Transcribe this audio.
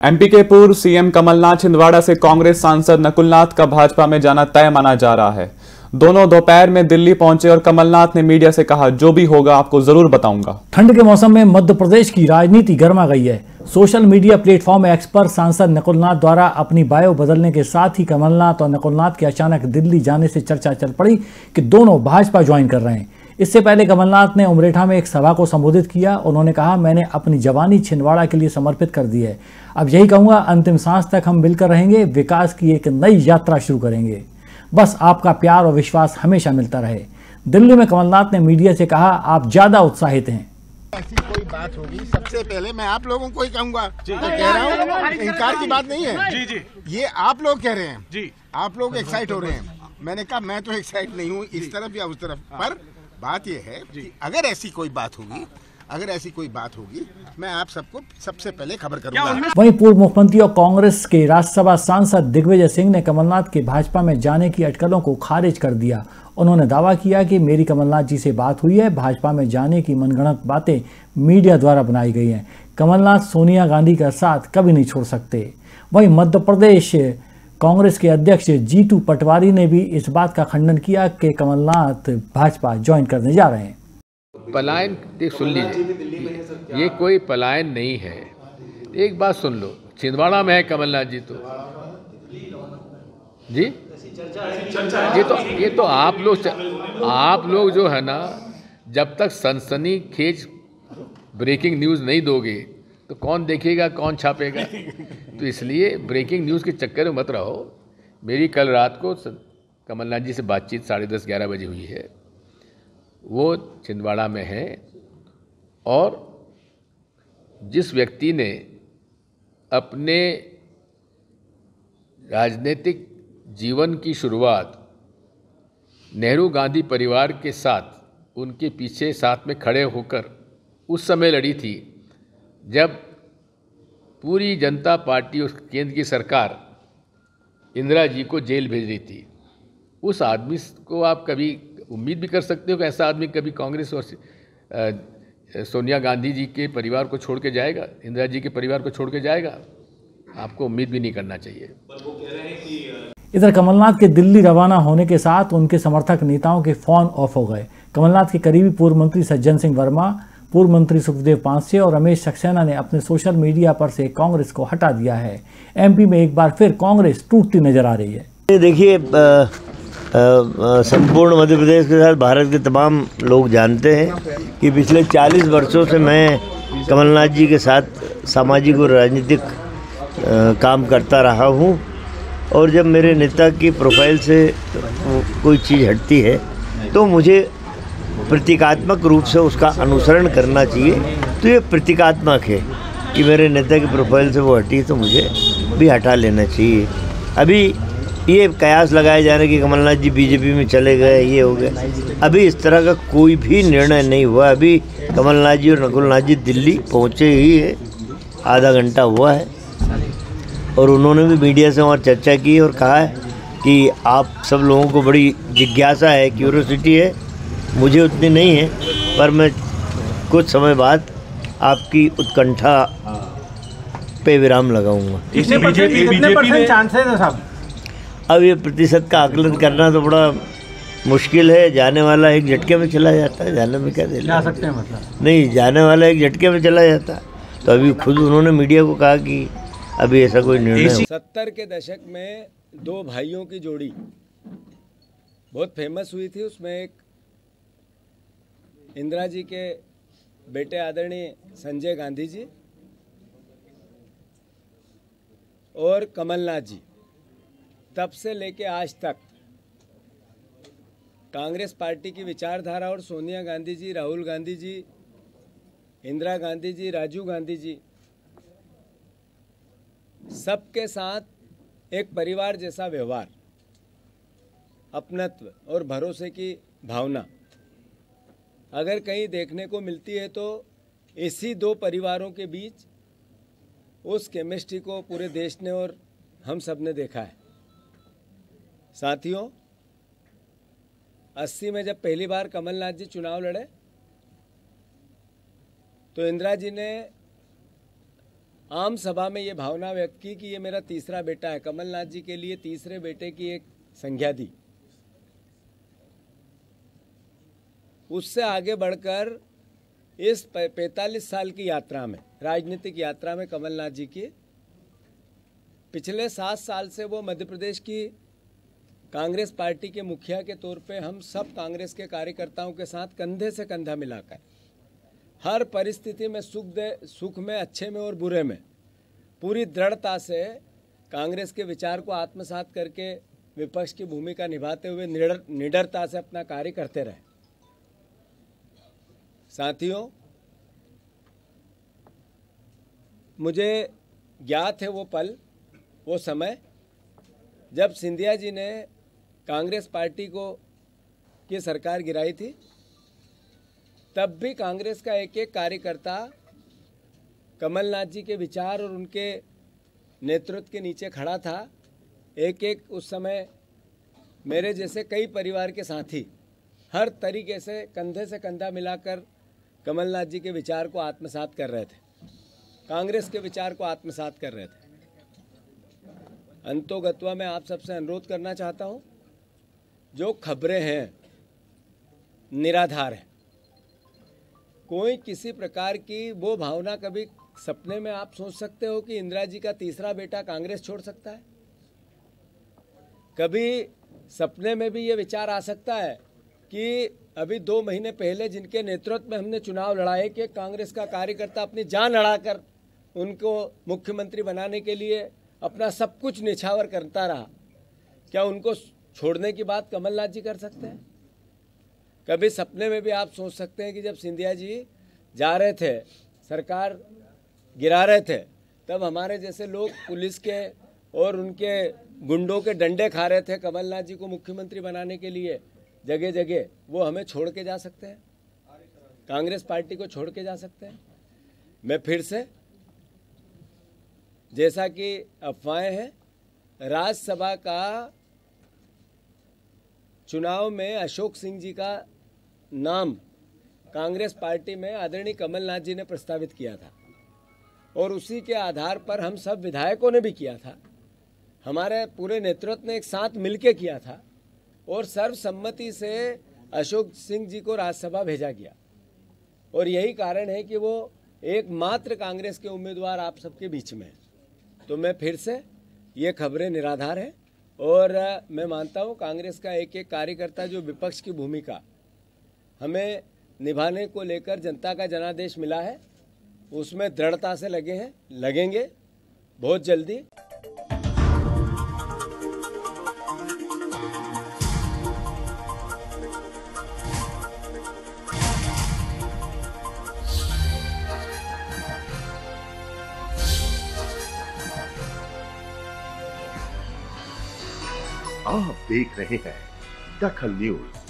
MP के पूर्व CM Kamal Nath Chhindwara से कांग्रेस सांसद नकुलनाथ का भाजपा में जाना तय माना जा रहा है। दोनों दोपहर में दिल्ली पहुंचे और कमलनाथ ने मीडिया से कहा, जो भी होगा आपको जरूर बताऊंगा। ठंड के मौसम में मध्य प्रदेश की राजनीति गर्मा गई है। सोशल मीडिया प्लेटफॉर्म एक्स पर सांसद नकुलनाथ द्वारा अपनी बायो बदलने के साथ ही कमलनाथ और नकुलनाथ के अचानक दिल्ली जाने से चर्चा चल पड़ी कि दोनों भाजपा ज्वाइन कर रहे हैं। इससे पहले कमलनाथ ने उमरेठा में एक सभा को संबोधित किया। उन्होंने कहा, मैंने अपनी जवानी छिंदवाड़ा के लिए समर्पित कर दी है। अब यही कहूंगा, अंतिम सांस तक हम मिलकर रहेंगे, विकास की एक नई यात्रा शुरू करेंगे। बस आपका प्यार और विश्वास हमेशा मिलता रहे। दिल्ली में कमलनाथ ने मीडिया से कहा, आप ज्यादा उत्साहित हैं। ऐसी कोई बात होगी, सबसे पहले मैं आप लोगों को ही कहूंगा, तो कह रहा हूँ, इनकार की बात नहीं है। जी जी, ये आप लोग कह रहे हैं जी, आप लोग एक्साइट हो रहे हैं। मैंने कहा मैं तो एक्साइट नहीं हूँ इस तरफ या उस तरफ, पर बात यह है कि अगर ऐसी कोई बात होगी, मैं आप सबको सबसे पहले खबर करूंगा। वहीं पूर्व मुख्यमंत्री और कांग्रेस के राज्यसभा सांसद दिग्विजय सिंह ने कमलनाथ के भाजपा में जाने की अटकलों को खारिज कर दिया। उन्होंने दावा किया कि मेरी कमलनाथ जी से बात हुई है, भाजपा में जाने की मनगढ़ंत बातें मीडिया द्वारा बनाई गई हैं। कमलनाथ सोनिया गांधी का साथ कभी नहीं छोड़ सकते। वहीं मध्य प्रदेश कांग्रेस के अध्यक्ष जीतू पटवारी ने भी इस बात का खंडन किया कि कमलनाथ भाजपा ज्वाइन करने जा रहे हैं। पलायन सुन लीजिए, ये कोई पलायन नहीं है। एक बात सुन लो, छिंदवाड़ा में है कमलनाथ जी तो जी, ये तो आप लोग जो है ना, जब तक सनसनीखेज ब्रेकिंग न्यूज़ नहीं दोगे तो कौन देखेगा, कौन छापेगा। तो इसलिए ब्रेकिंग न्यूज़ के चक्कर में मत रहो। मेरी कल रात को कमलनाथ जी से बातचीत 10:30-11 बजे हुई है। वो छिंदवाड़ा में है और जिस व्यक्ति ने अपने राजनीतिक जीवन की शुरुआत नेहरू गांधी परिवार के साथ उनके पीछे साथ में खड़े होकर उस समय लड़ी थी, जब पूरी जनता पार्टी और केंद्र की सरकार इंदिरा जी को जेल भेज रही थी, उस आदमी को आप कभी उम्मीद भी कर सकते हो कि ऐसा आदमी कभी कांग्रेस और सोनिया गांधी जी के परिवार को छोड़ के जाएगा, इंदिरा जी के परिवार को छोड़ के जाएगा? आपको उम्मीद भी नहीं करना चाहिए। इधर कमलनाथ के दिल्ली रवाना होने के साथ उनके समर्थक नेताओं के फोन ऑफ हो गए। कमलनाथ के करीबी पूर्व मंत्री सज्जन सिंह वर्मा, पूर्व मंत्री सुखदेव पांसे और रमेश सक्सेना ने अपने सोशल मीडिया पर से कांग्रेस को हटा दिया है। एमपी में एक बार फिर कांग्रेस टूटती नजर आ रही है। देखिए, संपूर्ण मध्य प्रदेश के साथ भारत के तमाम लोग जानते हैं कि पिछले 40 वर्षों से मैं कमलनाथ जी के साथ सामाजिक और राजनीतिक काम करता रहा हूं, और जब मेरे नेता की प्रोफाइल से कोई चीज़ हटती है तो मुझे प्रतीकात्मक रूप से उसका अनुसरण करना चाहिए। तो ये प्रतीकात्मक है कि मेरे नेता की प्रोफाइल से वो हटी तो मुझे भी हटा लेना चाहिए। अभी ये कयास लगाए जा रहे कि कमलनाथ जी बीजेपी में चले गए, ये हो गए, अभी इस तरह का कोई भी निर्णय नहीं हुआ। अभी कमलनाथ जी और नकुलनाथ जी दिल्ली पहुँचे ही है, आधा घंटा हुआ है, और उन्होंने भी मीडिया से वहाँ चर्चा की और कहा है कि आप सब लोगों को बड़ी जिज्ञासा है, क्यूरियोसिटी है, मुझे उतनी नहीं है, पर मैं कुछ समय बाद आपकी उत्कंठा पे विराम लगाऊंगा। अब ये प्रतिशत का आकलन करना तो बड़ा मुश्किल है। जाने वाला एक झटके में चला जाता है, जाने में क्या जा सकते हैं, मतलब नहीं, जाने वाला एक झटके में चला जाता है। तो अभी खुद उन्होंने मीडिया को कहा कि अभी ऐसा कोई निर्णय। 70 के दशक में दो भाइयों की जोड़ी बहुत फेमस हुई थी। उसमें एक इंदिरा जी के बेटे आदरणीय संजय गांधी जी और कमलनाथ जी। तब से लेके आज तक कांग्रेस पार्टी की विचारधारा और सोनिया गांधी जी, राहुल गांधी जी, इंदिरा गांधी जी, राजीव गांधी जी, सबके साथ एक परिवार जैसा व्यवहार, अपनत्व और भरोसे की भावना अगर कहीं देखने को मिलती है तो इसी दो परिवारों के बीच उस केमिस्ट्री को पूरे देश ने और हम सब ने देखा है। साथियों, 80 में जब पहली बार कमलनाथ जी चुनाव लड़े तो इंदिरा जी ने आम सभा में ये भावना व्यक्त की कि ये मेरा तीसरा बेटा है। कमलनाथ जी के लिए तीसरे बेटे की एक संज्ञा दी। उससे आगे बढ़कर इस 45 साल की यात्रा में, राजनीतिक यात्रा में कमलनाथ जी की पिछले 7 साल से वो मध्य प्रदेश की कांग्रेस पार्टी के मुखिया के तौर पे हम सब कांग्रेस के कार्यकर्ताओं के साथ कंधे से कंधा मिलाकर हर परिस्थिति में सुख में, अच्छे में और बुरे में पूरी दृढ़ता से कांग्रेस के विचार को आत्मसात करके विपक्ष की भूमिका निभाते हुए निडरता से अपना कार्य करते रहे। साथियों, मुझे ज्ञात है वो पल, वो समय जब सिंधिया जी ने कांग्रेस पार्टी की सरकार गिराई थी। तब भी कांग्रेस का एक एक कार्यकर्ता कमलनाथ जी के विचार और उनके नेतृत्व के नीचे खड़ा था। एक एक उस समय मेरे जैसे कई परिवार के साथी हर तरीके से कंधे से कंधा मिलाकर कमलनाथ जी के विचार को आत्मसात कर रहे थे, कांग्रेस के विचार को आत्मसात कर रहे थे। अंतोगत्वा मैं आप सबसे अनुरोध करना चाहता हूं, जो खबरें हैं निराधार है। कोई किसी प्रकार की वो भावना, कभी सपने में आप सोच सकते हो कि इंदिरा जी का तीसरा बेटा कांग्रेस छोड़ सकता है? कभी सपने में भी ये विचार आ सकता है कि अभी 2 महीने पहले जिनके नेतृत्व में हमने चुनाव लड़ाए कि कांग्रेस का कार्यकर्ता अपनी जान लड़ाकर उनको मुख्यमंत्री बनाने के लिए अपना सब कुछ निछावर करता रहा, क्या उनको छोड़ने की बात कमलनाथ जी कर सकते हैं? कभी सपने में भी आप सोच सकते हैं कि जब सिंधिया जी जा रहे थे, सरकार गिरा रहे थे, तब हमारे जैसे लोग पुलिस के और उनके गुंडों के डंडे खा रहे थे कमलनाथ जी को मुख्यमंत्री बनाने के लिए जगह जगह, वो हमें छोड़ के जा सकते हैं? कांग्रेस पार्टी को छोड़ के जा सकते हैं? मैं फिर से, जैसा कि अफवाहें हैं, राज्यसभा का चुनाव में अशोक सिंह जी का नाम कांग्रेस पार्टी में आदरणीय कमलनाथ जी ने प्रस्तावित किया था और उसी के आधार पर हम सब विधायकों ने भी किया था, हमारे पूरे नेतृत्व ने एक साथ मिलकर किया था और सर्वसम्मति से अशोक सिंह जी को राज्यसभा भेजा गया। और यही कारण है कि वो एकमात्र कांग्रेस के उम्मीदवार आप सबके बीच में है। तो मैं फिर से, ये खबरें निराधार हैं और मैं मानता हूँ कांग्रेस का एक एक कार्यकर्ता जो विपक्ष की भूमिका हमें निभाने को लेकर जनता का जनादेश मिला है, उसमें दृढ़ता से लगे हैं, लगेंगे बहुत जल्दी। आप देख रहे हैं दखल न्यूज।